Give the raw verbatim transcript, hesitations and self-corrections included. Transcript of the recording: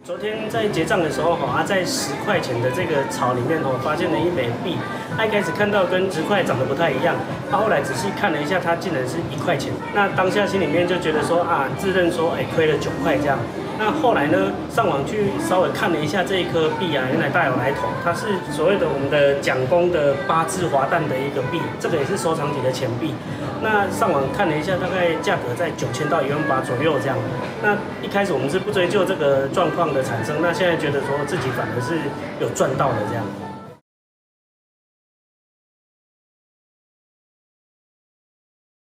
昨天在结账的时候，哈，啊，在十块钱的这个槽里面，哦，发现了一枚币。他一开始看到跟十块长得不太一样，他后来仔细看了一下，它竟然是一块钱。那当下心里面就觉得说啊，自认说，哎，亏了九块这样。那后来呢，上网去稍微看了一下这一颗币啊，原来大有来头，它是所谓的我们的蒋公的八字滑蛋的一个币，这个也是收藏级的钱币。那上网看了一下，大概价格在九千到一万八左右这样。那一开始我们是不追究这个状况的产生，那现在觉得说自己反而是有赚到的这样。